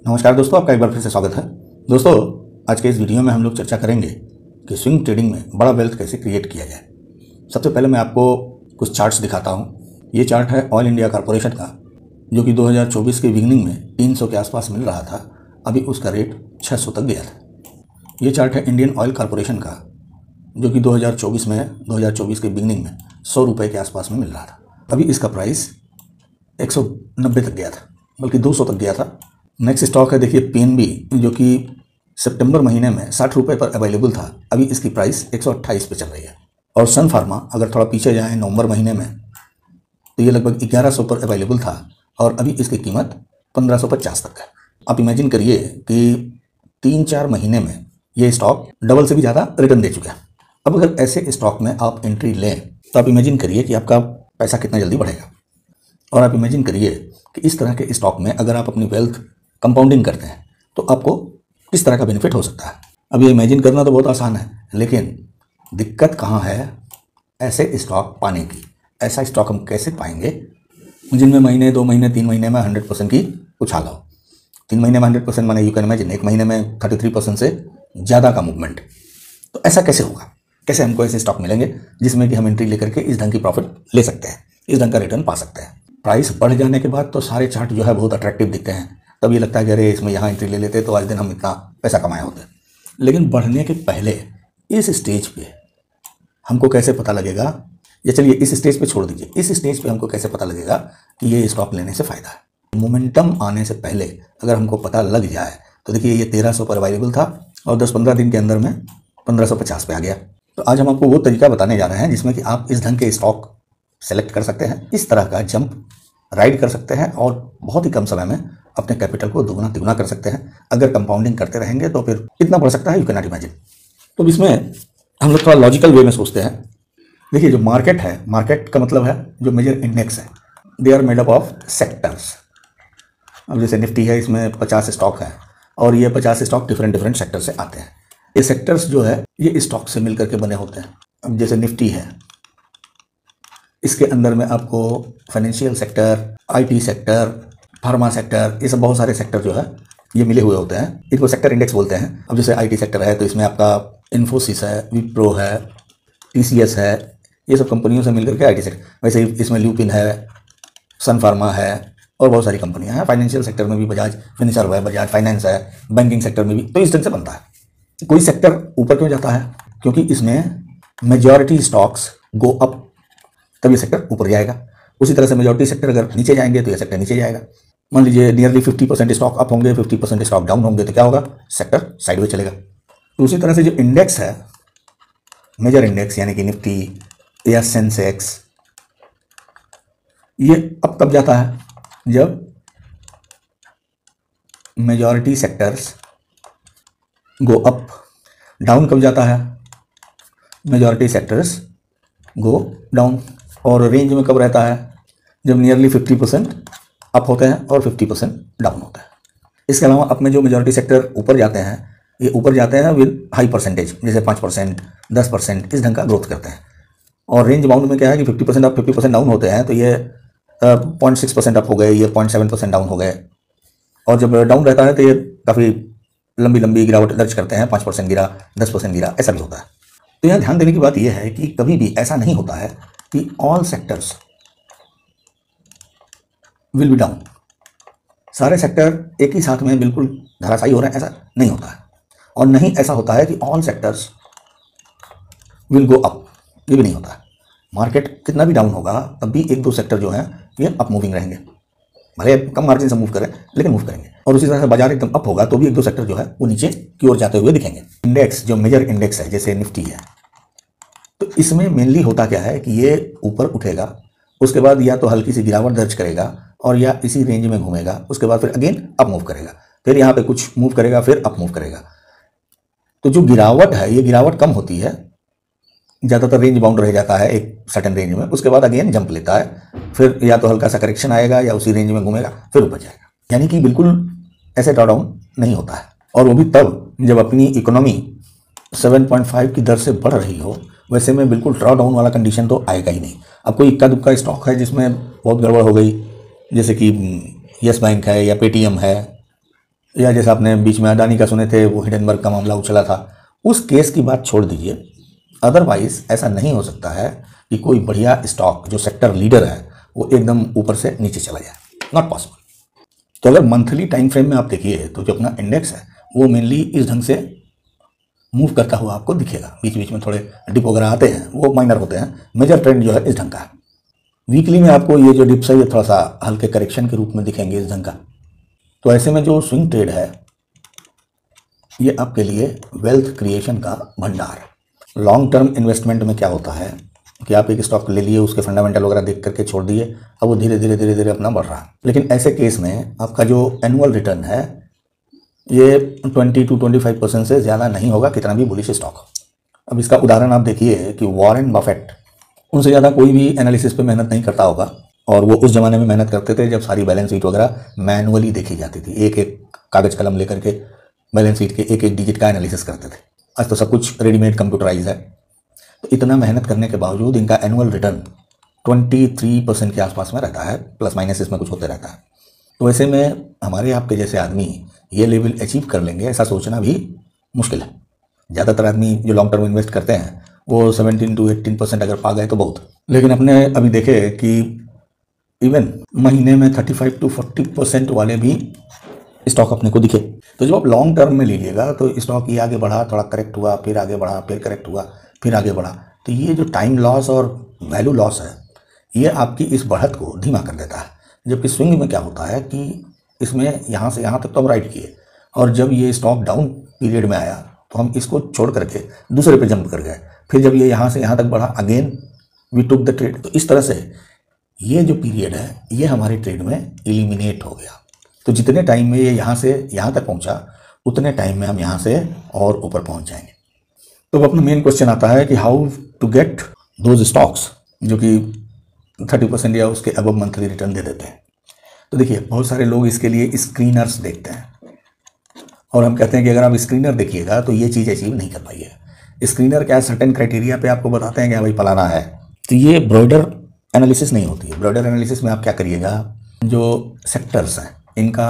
नमस्कार दोस्तों, आपका एक बार फिर से स्वागत है। दोस्तों, आज के इस वीडियो में हम लोग चर्चा करेंगे कि स्विंग ट्रेडिंग में बड़ा वेल्थ कैसे क्रिएट किया जाए। सबसे पहले मैं आपको कुछ चार्ट्स दिखाता हूँ। ये चार्ट है ऑयल इंडिया कॉर्पोरेशन का, जो कि 2024 के बिगिनिंग में 300 के आसपास मिल रहा था। अभी उसका रेट 600 तक गया था। ये चार्ट है इंडियन ऑयल कॉर्पोरेशन का, जो कि 2024 के बिगिनिंग में 100 रुपये के आसपास में मिल रहा था। अभी इसका प्राइस 190 तक गया था, बल्कि 200 तक गया था। नेक्स्ट स्टॉक है, देखिए पीएनबी, जो कि सितंबर महीने में 60 रुपये पर अवेलेबल था। अभी इसकी प्राइस 128 पे चल रही है। और सन फार्मा, अगर थोड़ा पीछे जाएं नवंबर महीने में, तो ये लगभग 1100 पर अवेलेबल था और अभी इसकी कीमत 1550 तक है। आप इमेजिन करिए कि 3-4 महीने में ये स्टॉक डबल से भी ज़्यादा रिटर्न दे चुका है। अब अगर ऐसे स्टॉक में आप एंट्री लें तो आप इमेजिन करिए कि आपका पैसा कितना जल्दी बढ़ेगा। और आप इमेजिन करिए कि इस तरह के स्टॉक में अगर आप अपनी वेल्थ कंपाउंडिंग करते हैं तो आपको किस तरह का बेनिफिट हो सकता है। अब ये इमेजिन करना तो बहुत आसान है, लेकिन दिक्कत कहाँ है ऐसे स्टॉक पाने की। ऐसा स्टॉक हम कैसे पाएंगे जिनमें महीने, 2 महीने, 3 महीने में 100% की उछाल हो। 3 महीने में 100% माने यू कैन इमेजिन 1 महीने में 33% से ज़्यादा का मूवमेंट। तो ऐसा कैसे होगा? कैसे हमको ऐसे स्टॉक मिलेंगे जिसमें कि हम एंट्री लेकर के इस ढंग की प्रॉफिट ले सकते हैं, इस ढंग का रिटर्न पा सकते हैं। प्राइस बढ़ जाने के बाद तो सारे चार्ट जो है बहुत अट्रैक्टिव दिखते हैं। तब ये लगता है कि अरे इसमें यहाँ एंट्री ले लेते तो आज दिन हम इतना पैसा कमाए होते। लेकिन बढ़ने के पहले इस स्टेज पे हमको कैसे पता लगेगा, या चलिए इस स्टेज पे छोड़ दीजिए, इस स्टेज पे हमको कैसे पता लगेगा कि ये स्टॉक लेने से फ़ायदा है। मोमेंटम आने से पहले अगर हमको पता लग जाए तो देखिए ये 1300 पर अवेलेबल था और 10-15 दिन के अंदर में 1550 पे आ गया। तो आज हम आपको वो तरीका बताने जा रहे हैं जिसमें कि आप इस ढंग के स्टॉक सेलेक्ट कर सकते हैं, इस तरह का जंप राइड कर सकते हैं और बहुत ही कम समय में अपने कैपिटल को दुगना तिगुना कर सकते हैं। अगर कंपाउंडिंग करते रहेंगे तो फिर कितना बढ़ सकता है, यू कैन नॉट इमेजिन। तो इसमें हम लोग थोड़ा लॉजिकल वे में सोचते हैं। देखिए जो मार्केट है, मार्केट का मतलब है जो मेजर इंडेक्स है, they are made up of sectors. अब जैसे निफ्टी है, इसमें 50 स्टॉक है और ये 50 स्टॉक डिफरेंट सेक्टर से आते हैं। ये सेक्टर्स जो है ये स्टॉक से मिल करके बने होते हैं। अब जैसे निफ्टी है, इसके अंदर में आपको financial sector, IT sector, pharma sector, ये सब बहुत सारे सेक्टर जो है ये मिले हुए होते हैं। इनको सेक्टर इंडेक्स बोलते हैं। अब जैसे आईटी सेक्टर है तो इसमें आपका इन्फोसिस है, विप्रो है, टीसीएस है, ये सब कंपनियों से मिलकर के आईटी सेक्टर। वैसे ही इसमें ल्यूपिन है, सन फार्मा है और बहुत सारी कंपनियां हैं। फाइनेंशियल सेक्टर में भी बजाज फिनिसर्व है, बजाज फाइनेंस है, बैंकिंग सेक्टर में भी। तो इस तरह से बनता है। कोई सेक्टर ऊपर क्यों जाता है? क्योंकि इसमें मेजॉरिटी स्टॉक्स गो अप, तब ये सेक्टर ऊपर जाएगा। उसी तरह से मेजॉरिटी सेक्टर अगर नीचे जाएंगे तो ये सेक्टर नीचे जाएगा। मान लीजिए नियरली 50% स्टॉक अप होंगे, 50% स्टॉक डाउन होंगे, तो क्या होगा? सेक्टर साइडवेज चलेगा। तो उसी तरह से जो इंडेक्स है, मेजर इंडेक्स यानी कि निफ्टी या सेंसेक्स, ये अब कब जाता है? जब majority sectors go up. Down कब जाता है? Majority sectors go down. और रेंज में कब रहता है? जब नियरली 50% अप होते हैं और 50% डाउन होता है। इसके अलावा अपने जो मेजॉरिटी सेक्टर ऊपर जाते हैं, ये ऊपर जाते हैं विद हाई परसेंटेज, जैसे 5%, 10%, इस ढंग का ग्रोथ करते हैं। और रेंज बाउंड में क्या है कि 50% अप, 50% डाउन होते हैं, तो ये 0.6% अप हो गए, ये 0.7% डाउन हो गए। और जब डाउन रहता है तो ये काफ़ी लंबी गिरावट दर्ज करते हैं, 5% गिरा, 10% गिरा, ऐसा भी होता है। तो यहाँ ध्यान देने की बात यह है कि कभी भी ऐसा नहीं होता है कि all sectors will be down. सारे सेक्टर एक ही साथ में बिल्कुल धराशायी हो रहे हैं, ऐसा नहीं होता है। और नहीं ऐसा होता है कि all sectors will go up, ये भी नहीं होता है। मार्केट कितना भी डाउन होगा तब भी 1-2 सेक्टर जो है ये अप मूविंग रहेंगे, भले कम मार्जिन से मूव करें लेकिन मूव करेंगे। और उसी तरह से बाजार एकदम अप होगा तो भी 1-2 सेक्टर जो है वो नीचे की ओर जाते हुए दिखेंगे। इंडेक्स जो मेजर इंडेक्स है, जैसे निफ्टी है, तो इसमें मेनली होता क्या है कि ये ऊपर उठेगा, उसके बाद या तो हल्की सी गिरावट दर्ज करेगा और या इसी रेंज में घूमेगा, उसके बाद फिर अगेन अप मूव करेगा, फिर यहाँ पे कुछ मूव करेगा, फिर अप मूव करेगा। तो जो गिरावट है ये गिरावट कम होती है, ज़्यादातर रेंज बाउंड रह जाता है एक सर्टेन रेंज में, उसके बाद अगेन जंप लेता है, फिर या तो हल्का सा करेक्शन आएगा या उसी रेंज में घूमेगा, फिर ऊपर जाएगा। यानी कि बिल्कुल ऐसे ड्रॉ डाउन नहीं होता है। और वो भी तब जब अपनी इकोनॉमी 7.5 की दर से बढ़ रही हो। वैसे में बिल्कुल ड्रॉ डाउन वाला कंडीशन तो आएगा ही नहीं। अब कोई इक्का दुक्का स्टॉक है जिसमें बहुत गड़बड़ हो गई, जैसे कि यस बैंक है या पेटीएम है या जैसे आपने बीच में अडानी का सुने थे, वो हिंडनबर्ग का मामला उछला था, उस केस की बात छोड़ दीजिए। अदरवाइज ऐसा नहीं हो सकता है कि कोई बढ़िया स्टॉक जो सेक्टर लीडर है वो एकदम ऊपर से नीचे चला जाए, नॉट पॉसिबल। तो अगर मंथली टाइम फ्रेम में आप देखिए तो जो अपना इंडेक्स है वो मेनली इस ढंग से मूव करता हुआ आपको दिखेगा। बीच बीच में थोड़े डिप वगैरह आते हैं, वो माइनर होते हैं, मेजर ट्रेंड जो है इस ढंग का है। वीकली में आपको ये जो डिप्स है ये थोड़ा सा हल्के करेक्शन के रूप में दिखेंगे इस ढंग का। तो ऐसे में जो स्विंग ट्रेड है ये आपके लिए वेल्थ क्रिएशन का भंडार। लॉन्ग टर्म इन्वेस्टमेंट में क्या होता है कि आप एक स्टॉक ले लिए, उसके फंडामेंटल वगैरह देख करके छोड़ दिए, अब वो धीरे धीरे अपना बढ़ रहा है। लेकिन ऐसे केस में आपका जो एनुअल रिटर्न है ये 20 to 25% से ज़्यादा नहीं होगा, कितना भी बुलिश स्टॉक हो। अब इसका उदाहरण आप देखिए कि वॉरेन बफेट, उनसे ज़्यादा कोई भी एनालिसिस पे मेहनत नहीं करता होगा, और वो उस ज़माने में मेहनत करते थे जब सारी बैलेंस शीट वगैरह मैनुअली देखी जाती थी, एक एक कागज़ कलम लेकर के बैलेंस शीट के एक एक डिजिट का एनालिसिस करते थे। आज तो सब कुछ रेडीमेड कंप्यूटराइज है। तो इतना मेहनत करने के बावजूद इनका एनुअल रिटर्न 23% के आसपास में रहता है, प्लस माइनस इसमें कुछ होते रहता है। तो ऐसे में हमारे आपके जैसे आदमी ये लेवल अचीव कर लेंगे ऐसा सोचना भी मुश्किल है। ज़्यादातर आदमी जो लॉन्ग टर्म इन्वेस्ट करते हैं वो 17 to 18% अगर पा गए तो बहुत। लेकिन अपने अभी देखे कि इवन महीने में 35 to 40% वाले भी स्टॉक अपने को दिखे। तो जब आप लॉन्ग टर्म में लीजिएगा तो स्टॉक ये आगे बढ़ा, थोड़ा करेक्ट हुआ, फिर आगे बढ़ा, फिर करेक्ट हुआ, फिर आगे बढ़ा, तो ये जो टाइम लॉस और वैल्यू लॉस है ये आपकी इस बढ़त को धीमा कर देता है। जबकि स्विंग में क्या होता है कि इसमें यहाँ से यहाँ तक तो हम राइट किए, और जब ये स्टॉक डाउन पीरियड में आया तो हम इसको छोड़ करके दूसरे पे जंप कर गए, फिर जब ये यहाँ से यहाँ तक बढ़ा again we took the trade. तो इस तरह से ये जो पीरियड है ये हमारे ट्रेड में एलिमिनेट हो गया। तो जितने टाइम में ये यहाँ से यहाँ तक पहुँचा उतने टाइम में हम यहाँ से और ऊपर पहुँच जाएंगे। तो अपना मेन क्वेश्चन आता है कि how to get those stocks जो कि 30% या उसके अबव मंथली रिटर्न दे देते हैं। तो देखिए बहुत सारे लोग इसके लिए स्क्रीनर्स देखते हैं, और हम कहते हैं कि अगर आप स्क्रीनर देखिएगा तो ये चीज़ अचीव नहीं कर पाइए। स्क्रीनर क्या सर्टेन क्राइटेरिया पे आपको बताते हैं कि भाई फलाना है, तो ये ब्रॉडर एनालिसिस नहीं होती है। ब्रॉडर एनालिसिस में आप क्या करिएगा, जो सेक्टर्स हैं इनका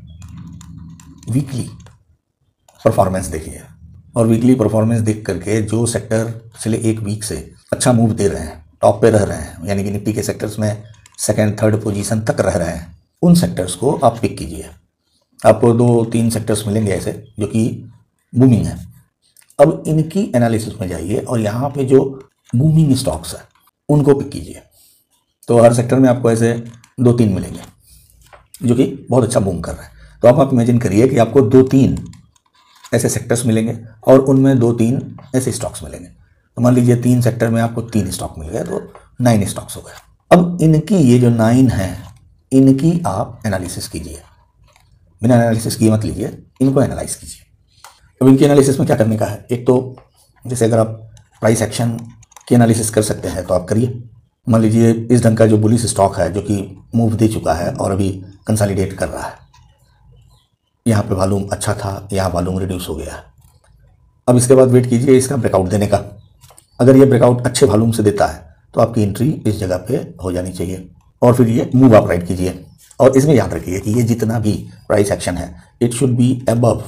वीकली परफॉर्मेंस देखिए, और वीकली परफॉर्मेंस देख करके जो सेक्टर पिछले एक वीक से अच्छा मूव दे रहे हैं, टॉप पे रह रहे हैं, यानी कि निफ्टी के सेक्टर्स में सेकंड थर्ड पोजीशन तक रह रहे हैं, उन सेक्टर्स को आप पिक कीजिए। आपको 2-3 सेक्टर्स मिलेंगे ऐसे जो कि बूमिंग है। अब इनकी एनालिसिस में जाइए और यहाँ पे जो बूमिंग स्टॉक्स हैं उनको पिक कीजिए। तो हर सेक्टर में आपको ऐसे 2-3 मिलेंगे जो कि बहुत अच्छा बूम कर रहे हैं। तो आप इमेजिन करिए कि आपको 2-3 ऐसे सेक्टर्स मिलेंगे और उनमें 2-3 ऐसे स्टॉक्स मिलेंगे। तो मान लीजिए 3 सेक्टर में आपको 3 स्टॉक मिल गए, तो 9 स्टॉक्स हो गए। अब इनकी ये जो 9 हैं इनकी आप एनालिसिस कीजिए, बिना एनालिसिस किए मत लीजिए, इनको एनालाइज कीजिए। अब इनकी एनालिसिस में क्या करने का है, एक तो जैसे अगर आप प्राइस एक्शन की एनालिसिस कर सकते हैं तो आप करिए। मान लीजिए इस ढंग का जो बुलिश स्टॉक है जो कि मूव दे चुका है और अभी कंसोलिडेट कर रहा है, यहाँ पे वॉल्यूम अच्छा था, यहाँ वॉल्यूम रिड्यूस हो गया। अब इसके बाद वेट कीजिए इसका ब्रेकआउट देने का। अगर ये ब्रेकआउट अच्छे वॉल्यूम से देता है तो आपकी एंट्री इस जगह पे हो जानी चाहिए, और फिर ये मूव अप राइट कीजिए। और इसमें याद रखिए कि ये जितना भी प्राइस एक्शन है it should be above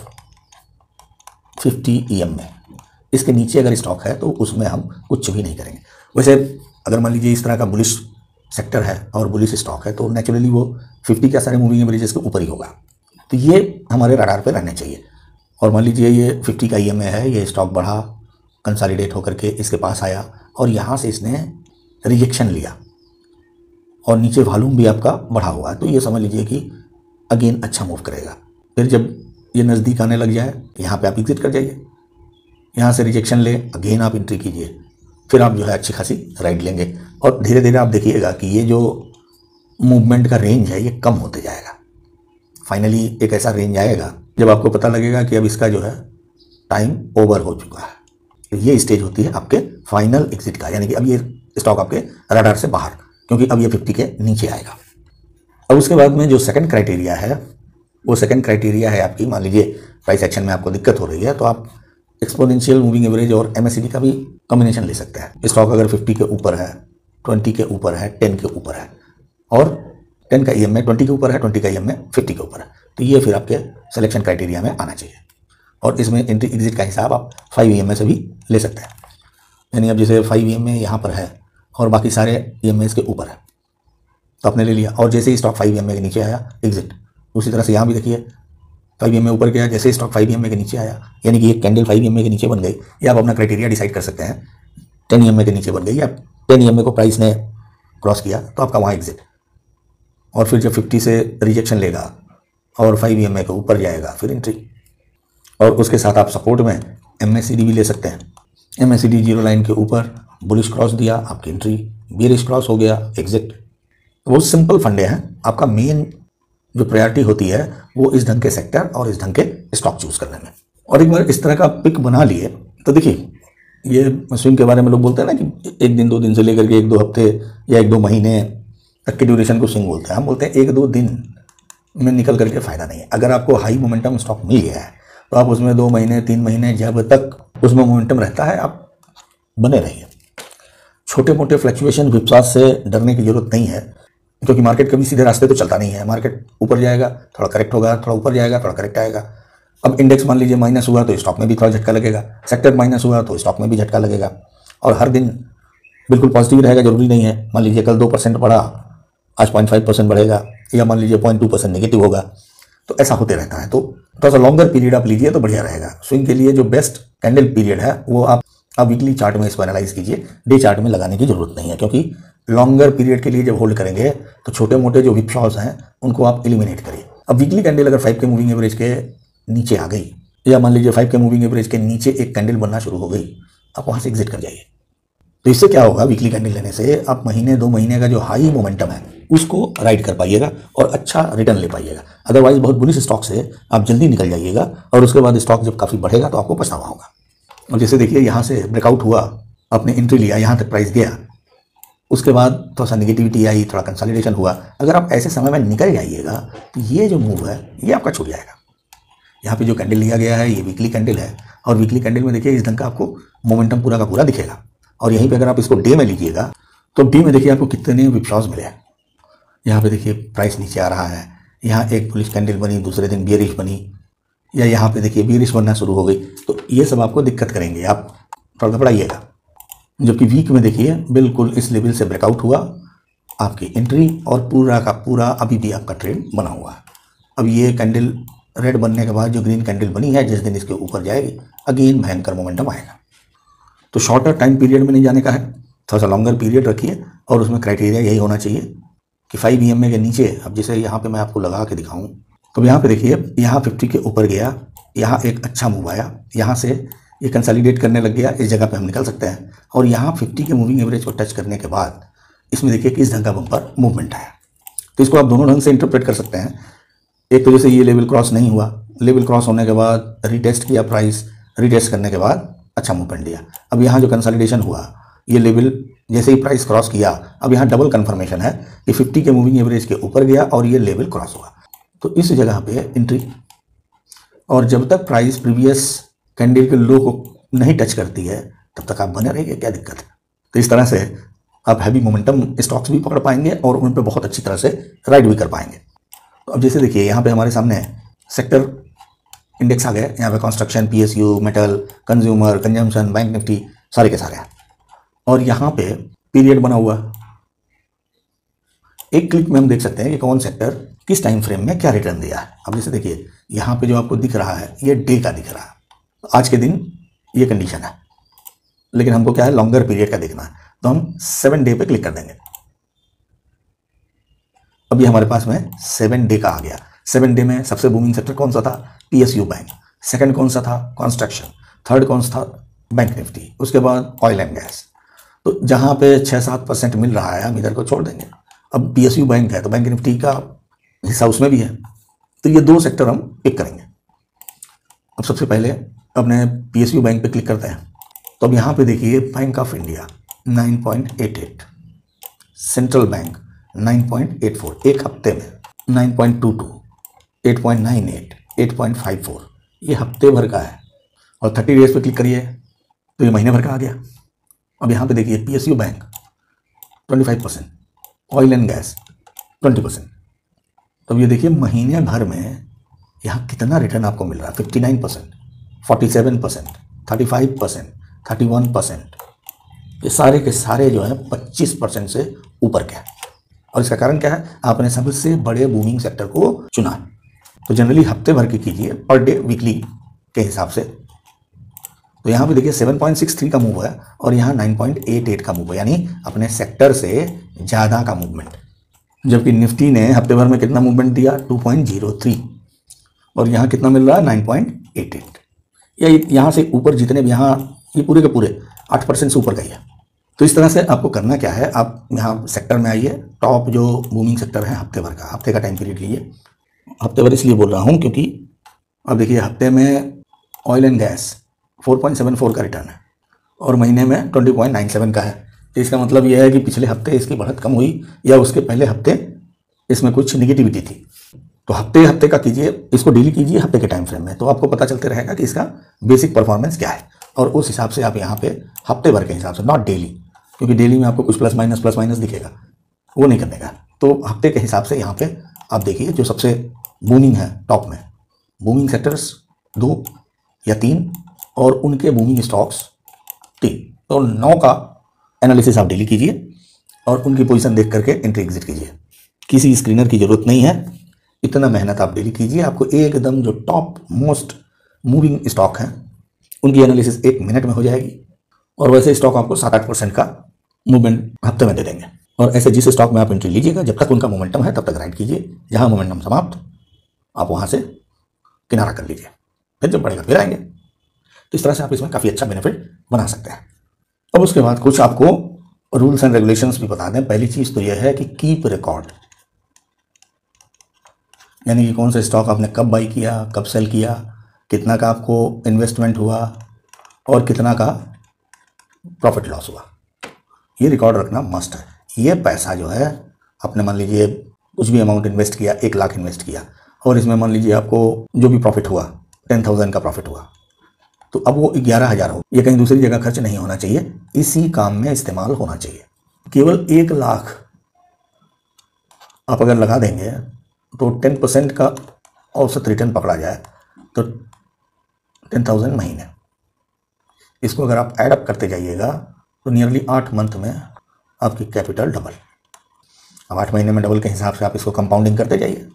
50 EM में। इसके नीचे अगर स्टॉक है तो उसमें हम कुछ भी नहीं करेंगे। वैसे अगर मान लीजिए इस तरह का बुलिश सेक्टर है और बुलिश स्टॉक है तो नेचुरली वो 50 के सारे मूविंग एवरेजेस के ऊपर ही होगा, तो ये हमारे रडार पे रहने चाहिए। और मान लीजिए ये 50 का EMA है, ये स्टॉक बढ़ा, कंसोलिडेट होकर के इसके पास आया और यहाँ से इसने रिजेक्शन लिया और नीचे वॉल्यूम भी आपका बढ़ा हुआ है, तो ये समझ लीजिए कि अगेन अच्छा मूव करेगा। फिर जब ये नज़दीक आने लग जाए यहाँ पे आप एग्जिट कर जाइए, यहाँ से रिजेक्शन ले अगेन आप एंट्री कीजिए, फिर आप जो है अच्छी खासी राइड लेंगे। और धीरे धीरे आप देखिएगा कि ये जो मूवमेंट का रेंज है ये कम होते जाएगा। फाइनली एक ऐसा रेंज आएगा जब आपको पता लगेगा कि अब इसका जो है टाइम ओवर हो चुका है। तो ये स्टेज होती है आपके फाइनल एग्जिट का, यानी कि अब ये स्टॉक आपके रडार से बाहर, क्योंकि अब ये 50 के नीचे आएगा। अब उसके बाद में जो सेकंड क्राइटेरिया है वो सेकंड क्राइटेरिया है आपकी, मान लीजिए प्राइस एक्शन में आपको दिक्कत हो रही है तो आप एक्सपोनेंशियल मूविंग एवरेज और MACD का भी कॉम्बिनेशन ले सकते हैं। स्टॉक अगर 50 के ऊपर है, 20 के ऊपर है, 10 के ऊपर है, और 10 का EMA 20 के ऊपर है, 20 का EMA 50 के ऊपर है, तो ये फिर आपके सिलेक्शन क्राइटेरिया में आना चाहिए। और इसमें एंट्री एग्जिट का हिसाब आप 5 EMA से भी ले सकते हैं। यानी अब जैसे 5 EMA यहाँ पर है और बाकी सारे EMA के ऊपर है, तो आपने ले लिया, और जैसे ही स्टॉक 5 EMA के नीचे आया एग्जिट। उसी तरह से यहाँ भी देखिए 5 EMA ऊपर गया, जैसे ही स्टॉक 5 EMA के नीचे आया, यानी कि एक कैंडल 5 EMA के नीचे बन गई, या आप अपना क्राइटेरिया डिसाइड कर सकते हैं 10 EMA के नीचे बन गई, या 10 EMA को प्राइस ने क्रॉस किया तो आपका वहाँ एग्जिट। और फिर जब 50 से रिजेक्शन लेगा और 5 EMA के ऊपर जाएगा फिर एंट्री। और उसके साथ आप सपोर्ट में MACD भी ले सकते हैं। MACD जीरो लाइन के ऊपर बुलिश क्रॉस दिया, आपकी एंट्री, बेरिश क्रॉस हो गया, एग्जिट। वो सिंपल फंडे हैं। आपका मेन जो प्रायोरिटी होती है वो इस ढंग के सेक्टर और इस ढंग के स्टॉक चूज करने में। और एक बार इस तरह का पिक बना लिए तो देखिए, ये स्विंग के बारे में लोग बोलते हैं ना कि 1 दिन 2 दिन से लेकर के 1-2 हफ्ते या 1-2 महीने तक की ड्यूरेशन को स्विंग बोलते हैं। हम बोलते हैं 1-2 दिन में निकल करके फ़ायदा नहीं है। अगर आपको हाई मोमेंटम स्टॉक मिल गया है तो आप उसमें 2 महीने 3 महीने जब तक उसमें मोमेंटम रहता है आप बने रहिए। छोटे मोटे फ्लक्चुएशन विश्वास से डरने की जरूरत नहीं है, क्योंकि मार्केट कभी सीधे रास्ते तो चलता नहीं है। मार्केट ऊपर जाएगा, थोड़ा करेक्ट होगा, थोड़ा ऊपर जाएगा, थोड़ा करेक्ट आएगा। अब इंडेक्स मान लीजिए माइनस हुआ तो स्टॉक में भी थोड़ा झटका लगेगा, सेक्टर माइनस हुआ तो स्टॉक में भी झटका लगेगा। और हर दिन बिल्कुल पॉजिटिव रहेगा जरूरी नहीं है। मान लीजिए कल 2% बढ़ा, आज 0.5% बढ़ेगा, या मान लीजिए 0.2% नेगेटिव होगा, तो ऐसा होते रहता है। तो थोड़ा सा लॉन्गर पीरियड आप लीजिए तो बढ़िया रहेगा। स्विंग के लिए जो बेस्ट कैंडल पीरियड है वो आप वीकली चार्ट में इसको एनालाइज कीजिए, डे चार्ट में लगाने की जरूरत नहीं है, क्योंकि लॉन्गर पीरियड के लिए जब होल्ड करेंगे तो छोटे मोटे जो विपशॉस हैं उनको आप एलिमिनेट करिए। अब वीकली कैंडल अगर 5 के मूविंग एवरेज के नीचे आ गई, या मान लीजिए 5 के मूविंग एवरेज के नीचे एक कैंडल बनना शुरू हो गई, आप वहां से एग्जिट कर जाइए। तो इससे क्या होगा, वीकली कैंडल लेने से आप महीने 2 महीने का जो हाई मोमेंटम है उसको राइड कर पाइएगा और अच्छा रिटर्न ले पाइएगा। अदरवाइज बहुत बुलिश स्टॉक से आप जल्दी निकल जाइएगा और उसके बाद स्टॉक जब काफ़ी बढ़ेगा तो आपको पछतावा होगा। और जैसे देखिए यहाँ से ब्रेकआउट हुआ, आपने एंट्री लिया, यहाँ तक प्राइस गया, उसके बाद थोड़ा सा निगेटिविटी आई, थोड़ा कंसोलिडेशन हुआ। अगर आप ऐसे समय में निकल जाइएगा तो ये जो मूव है ये आपका छूट जाएगा। यहाँ पे जो कैंडल लिया गया है ये वीकली कैंडल है, और वीकली कैंडल में देखिए इस ढंग का आपको मोमेंटम पूरा का पूरा दिखेगा। और यहीं पे अगर आप इसको डे में लीजिएगा तो डे में देखिए आपको कितने विपशॉस मिले हैं। यहाँ पे देखिए प्राइस नीचे आ रहा है, यहाँ एक बुलिश कैंडल बनी, दूसरे दिन बेयरिश बनी, या यहाँ पे देखिए बेयरिश बनना शुरू हो गई। तो ये सब आपको दिक्कत करेंगे, आप थोड़ा पढ़ाइएगा। जबकि वीक में देखिए बिल्कुल इस लेवल से ब्रेकआउट हुआ, आपकी एंट्री, और पूरा का पूरा अभी भी आपका ट्रेंड बना हुआ है। अब ये कैंडल रेड बनने के बाद जो ग्रीन कैंडल बनी है, जिस दिन इसके ऊपर जाएगी अगेन भयंकर मोमेंटम आएगा। तो शॉर्टर टाइम पीरियड में नहीं जाने का है, थोड़ा सा लॉन्गर पीरियड रखिए। और उसमें क्राइटेरिया यही होना चाहिए कि 5 EMA के नीचे, अब जैसे यहाँ पे मैं आपको लगा के दिखाऊं तो यहाँ पे देखिए यहाँ 50 के ऊपर गया, यहाँ एक अच्छा मूव आया, यहाँ से ये कंसोलिडेट करने लग गया, इस जगह पे हम निकल सकते हैं। और यहाँ 50 के मूविंग एवरेज को टच करने के बाद इसमें देखिए किस ढंग का बम्पर मूवमेंट आया। तो इसको आप दोनों ढंग से इंटरप्रेट कर सकते हैं। एक तो जैसे ये लेवल क्रॉस नहीं हुआ, लेवल क्रॉस होने के बाद रिटेस्ट किया प्राइस, रिटेस्ट करने के बाद अच्छा मूवमेंट दिया। अब यहाँ जो कंसोलिडेशन हुआ, ये लेवल जैसे ही प्राइस क्रॉस किया, अब यहाँ डबल कंफर्मेशन है कि 50 के मूविंग एवरेज के ऊपर गया और ये लेवल क्रॉस हुआ। तो इस जगह पे एंट्री, और जब तक प्राइस प्रीवियस कैंडल के लो को नहीं टच करती है तब तक आप बने रहिए, क्या दिक्कत है। तो इस तरह से आप हैवी मोमेंटम स्टॉक्स भी पकड़ पाएंगे और उन पर बहुत अच्छी तरह से राइड भी कर पाएंगे। तो अब जैसे देखिए यहाँ पे हमारे सामने सेक्टर इंडेक्स आ गए, यहाँ पे construction, PSU, metal, consumer, consumption, bank Nifty सारे के सारे हैं। और यहाँ पे पीरियड बना हुआ, एक क्लिक में हम देख सकते हैं कि कौन सेक्टर किस टाइम फ्रेम में क्या रिटर्न दिया है। अब जैसे देखिए यहाँ पे जो आपको दिख रहा है ये डे का दिख रहा है, तो आज के दिन ये कंडीशन है, लेकिन हमको क्या है लॉन्गर पीरियड का देखना है, तो हम 7 डे पे क्लिक कर देंगे। अभी हमारे पास में 7 डे का आ गया। 7 डे में सबसे बूमिंग सेक्टर कौन सा था, PSU बैंक। सेकंड कौन सा था, कंस्ट्रक्शन। थर्ड कौन सा था, बैंक निफ्टी। उसके बाद ऑयल एंड गैस। तो जहां पे 6-7% मिल रहा है हम इधर को छोड़ देंगे। अब PSU बैंक है तो बैंक निफ्टी का हिस्सा उसमें भी है, तो ये 2 सेक्टर हम पिक करेंगे। अब सबसे पहले अपने PSU बैंक पे क्लिक करते हैं। तो अब यहाँ पे देखिए Bank of India 9.88, Central Bank 9.84, एक हफ्ते में 9.22, 8.98, 8.54, ये हफ्ते भर का है। और 30 डेज पे क्लिक करिए तो ये महीने भर का आ गया। अब यहाँ पे देखिए PSU bank 25%, oil and gas 20%। तो ये देखिए महीने भर में यहाँ कितना रिटर्न आपको मिल रहा है, 59%, 47%, 35%, 31%, ये सारे के सारे जो है 25% से ऊपर के हैं। और इसका कारण क्या है, आपने सबसे बड़े बूमिंग सेक्टर को चुना। तो जनरली हफ्ते भर की कीजिए, पर डे वीकली के हिसाब से। तो यहाँ पे देखिए 7.63 का मूव है और यहाँ 9.88 का मूव है, यानी अपने सेक्टर से ज़्यादा का मूवमेंट। जबकि निफ्टी ने हफ्ते भर में कितना मूवमेंट दिया, 2.03, और यहाँ कितना मिल रहा है, 9.88। या यहाँ से ऊपर जितने भी, यहाँ ये पूरे के पूरे 8% से ऊपर का ही है। तो इस तरह से आपको करना क्या है, आप यहाँ सेक्टर में आइए, टॉप जो बूमिंग सेक्टर है हफ्ते भर का, हफ्ते का टाइम पीरियड लीजिए। हफ्ते भर इसलिए बोल रहा हूँ क्योंकि अब देखिए हफ्ते में ऑयल एंड गैस 4.74 का रिटर्न है और महीने में 20.97 का है। तो इसका मतलब यह है कि पिछले हफ्ते इसकी बढ़त कम हुई या उसके पहले हफ्ते इसमें कुछ निगेटिविटी थी। तो हफ्ते हफ्ते का कीजिए, इसको डेली कीजिए हफ्ते के टाइम फ्रेम में, तो आपको पता चलते रहेगा कि इसका बेसिक परफॉर्मेंस क्या है। और उस हिसाब से आप यहाँ पे हफ्ते भर के हिसाब से, नॉट डेली, क्योंकि डेली में आपको कुछ प्लस माइनस दिखेगा, वो नहीं करने का। तो हफ्ते के हिसाब से यहाँ पे आप देखिए जो सबसे बूमिंग है टॉप में, बूमिंग सेक्टर्स 2 या 3 और उनके बूमिंग स्टॉक्स 3, तो 9 का एनालिसिस आप डेली कीजिए और उनकी पोजीशन देख करके एंट्री एग्जिट कीजिए। किसी स्क्रीनर की ज़रूरत नहीं है, इतना मेहनत आप डेली कीजिए, आपको एकदम जो टॉप मोस्ट मूविंग स्टॉक हैं उनकी एनालिसिस 1 मिनट में हो जाएगी। और वैसे स्टॉक आपको 7-8% का मूवमेंट हफ्ते में दे देंगे। और ऐसे जिस स्टॉक में आप एंट्री लीजिएगा, जब तक उनका मोमेंटम है तब तक राइड कीजिए, जहां मोमेंटम समाप्त आप वहां से किनारा कर लीजिए, फिर जब बढ़ेगा फिर आएंगे। तो इस तरह से आप इसमें काफ़ी अच्छा बेनिफिट बना सकते हैं। अब उसके बाद कुछ आपको रूल्स एंड रेगुलेशंस भी बता दें। पहली चीज़ तो यह है कि कीप रिकॉर्ड, यानी कि कौन सा स्टॉक आपने कब बाई किया, कब सेल किया, कितना का आपको इन्वेस्टमेंट हुआ और कितना का प्रॉफिट लॉस हुआ, ये रिकॉर्ड रखना मस्ट है। ये पैसा जो है आपने मान लीजिए कुछ भी अमाउंट इन्वेस्ट किया, 1 लाख इन्वेस्ट किया और इसमें मान लीजिए आपको जो भी प्रॉफिट हुआ 10,000 का प्रॉफिट हुआ, तो अब वो 11,000 हो, ये कहीं दूसरी जगह खर्च नहीं होना चाहिए, इसी काम में इस्तेमाल होना चाहिए। केवल 1 लाख आप अगर लगा देंगे तो 10% का औसत रिटर्न पकड़ा जाए तो 10,000 महीने। इसको अगर आप ऐड अप करते जाइएगा तो नियरली 8 मंथ में आपकी कैपिटल डबल। अब 8 महीने में डबल के हिसाब से आप इसको कंपाउंडिंग करते जाइए।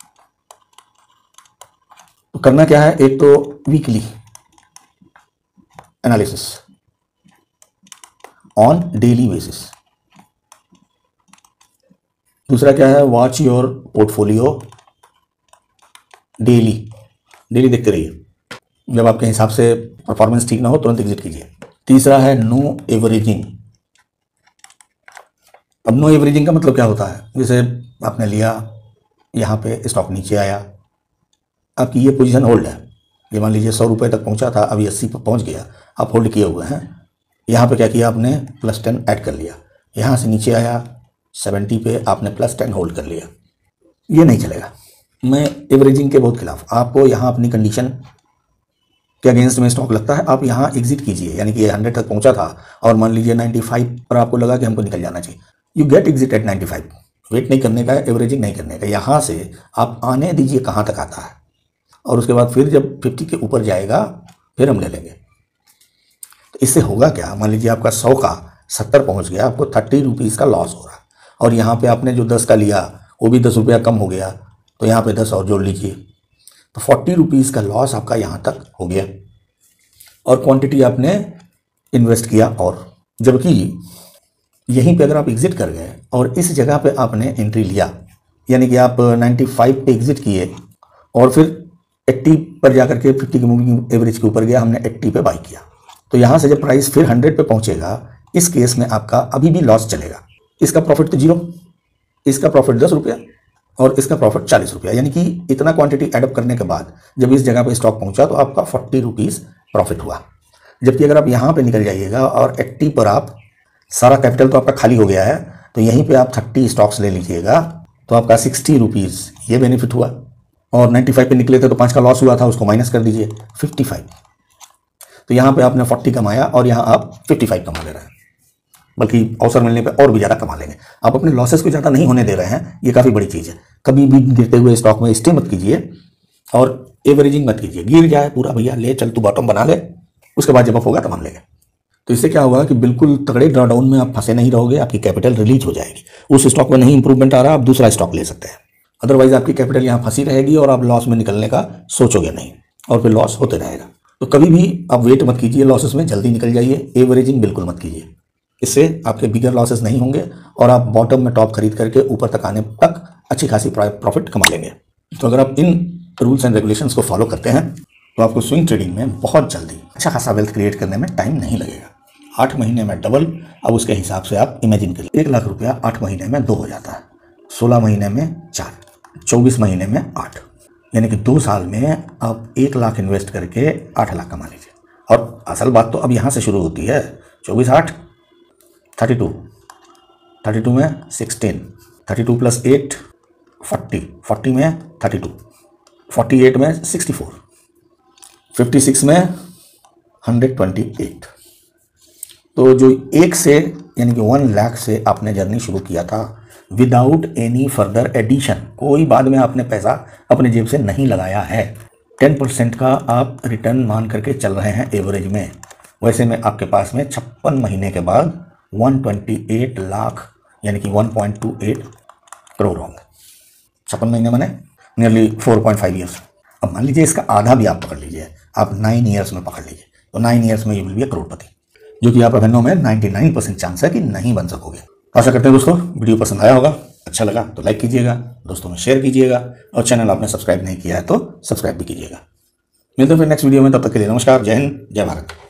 तो करना क्या है, एक तो weekly analysis on daily basis, दूसरा क्या है, वॉच योर पोर्टफोलियो डेली देखते रहिए, जब आपके हिसाब से परफॉर्मेंस ठीक ना हो तुरंत एग्जिट कीजिए। तीसरा है नो एवरेजिंग। अब नो एवरेजिंग का मतलब क्या होता है, जैसे आपने लिया, यहाँ पे स्टॉक नीचे आया, आपकी ये पोजीशन होल्ड है, ये मान लीजिए 100 रुपये तक पहुँचा था, अभी 80 पर पहुँच गया, आप होल्ड किए हुए हैं। यहाँ पे क्या किया आपने, +10 ऐड कर लिया, यहाँ से नीचे आया 70 पे, आपने +10 होल्ड कर लिया, ये नहीं चलेगा। मैं एवरेजिंग के बहुत खिलाफ। आपको यहाँ अपनी कंडीशन के अगेंस्ट में स्टॉक लगता है, आप यहाँ एग्जिट कीजिए, यानी कि ये 100 तक पहुँचा था और मान लीजिए 95 पर आपको लगा कि हमको निकल जाना चाहिए, you get exit at 95। Wait नहीं करने का है, एवरेजिंग नहीं करने का, यहाँ से आप आने दीजिए कहाँ तक आता है, और उसके बाद फिर जब 50 के ऊपर जाएगा फिर हम ले लेंगे। तो इससे होगा क्या, मान लीजिए आपका 100 का 70 पहुँच गया, आपको 30 रुपीज़ का लॉस हो रहा, और यहाँ पे आपने जो 10 का लिया वो भी 10 रुपया कम हो गया, तो यहाँ पे 10 और जोड़ लीजिए, तो 40 रुपीज़ का लॉस आपका यहाँ तक हो गया, और क्वांटिटी आपने इन्वेस्ट किया। और जबकि यहीं पे अगर आप एग्जिट कर गए और इस जगह पे आपने एंट्री लिया, यानी कि आप 95 पे एग्जिट किए और फिर 80 पर जाकर के 50 की मूविंग एवरेज के ऊपर गया, हमने 80 पे बाई किया, तो यहाँ से जब प्राइस फिर 100 पे पहुँचेगा, इस केस में आपका अभी भी लॉस चलेगा। इसका प्रॉफिट तो 0, इसका प्रॉफिट 10 रुपया और इसका प्रॉफिट 40 रुपया, यानी कि इतना क्वांटिटी एडअप करने के बाद जब इस जगह पे स्टॉक पहुंचा तो आपका 40 रुपीज़ प्रॉफिट हुआ। जबकि अगर आप यहाँ पे निकल जाइएगा और 80 पर आप, सारा कैपिटल तो आपका खाली हो गया है, तो यहीं पे आप 30 स्टॉक्स ले लीजिएगा तो आपका 60 रुपीज़ ये बेनिफिट हुआ। और 95 पे निकले थे तो 5 का लॉस हुआ था, उसको माइनस कर दीजिए 55, तो यहाँ पे आपने 40 कमाया और यहाँ आप 55 कमा ले रहे हैं, बल्कि अवसर मिलने पे और भी ज़्यादा कमा लेंगे। आप अपने लॉसेस को ज़्यादा नहीं होने दे रहे हैं, ये काफ़ी बड़ी चीज़ है। कभी भी गिरते हुए स्टॉक में स्टे मत कीजिए, और एवरेजिंग मत कीजिए, गिर जाए पूरा भैया ले चल तू बॉटम बना ले, उसके बाद जब अप होगा तब हम लेंगे। तो इससे क्या होगा कि बिल्कुल तगड़े ड्रॉडाउन में आप फंसे नहीं रहोगे, आपकी कैपिटल रिलीज हो जाएगी। उस स्टॉक में नहीं इंप्रूवमेंट आ रहा, आप दूसरा स्टॉक ले सकते हैं। अदरवाइज आपकी कैपिटल यहाँ फंसी रहेगी और आप लॉस में निकलने का सोचोगे नहीं और फिर लॉस होते रहेगा। तो कभी भी आप वेट मत कीजिए लॉसेस में, जल्दी निकल जाइए। एवरेजिंग बिल्कुल मत कीजिए, इससे आपके बिगर लॉसेस नहीं होंगे और आप बॉटम में टॉप खरीद करके ऊपर तक आने तक अच्छी खासी प्रॉफिट कमा लेंगे। तो अगर आप इन रूल्स एंड रेगुलेशंस को फॉलो करते हैं तो आपको स्विंग ट्रेडिंग में बहुत जल्दी अच्छा खासा वेल्थ क्रिएट करने में टाइम नहीं लगेगा। 8 महीने में डबल, अब उसके हिसाब से आप इमेजिन करिए 1 लाख रुपया 8 महीने में 2 हो जाता है, 16 महीने में 4, 24 महीने में 8, यानी कि 2 साल में आप 1 लाख इन्वेस्ट करके 8 लाख कमा लीजिए। और असल बात तो अब यहाँ से शुरू होती है। 24 8 32, 32 में 16, 32 प्लस 8 40, 40 में 32, 48 में 64, 56 में 128। तो जो 1 से यानी कि 1 लाख से आपने जर्नी शुरू किया था विदाउट एनी फर्दर एडिशन, कोई बाद में आपने पैसा अपने जेब से नहीं लगाया है, 10% का आप रिटर्न मान करके चल रहे हैं एवरेज में। वैसे में आपके पास में 56 महीने के बाद 128 लाख यानी कि 1.28 करोड़ होंगे। 56 महीने मैंने नियरली 4.5 ईयर्स। अब मान लीजिए इसका आधा भी आप पकड़ लीजिए, आप 9 ईयर्स में पकड़ लीजिए, तो 9 ईयर्स में यू विल बी करोड़पति, जो कि आप रेवेन्यू में 99% चांस है कि नहीं बन सकोगे। आशा करते हैं दोस्तों वीडियो पसंद आया होगा, अच्छा लगा तो लाइक कीजिएगा, दोस्तों में शेयर कीजिएगा और चैनल आपने सब्सक्राइब नहीं किया है तो सब्सक्राइब भी कीजिएगा। मिलते हैं फिर नेक्स्ट वीडियो में, तब तक के लिए नमस्कार, जय हिंद, जय भारत।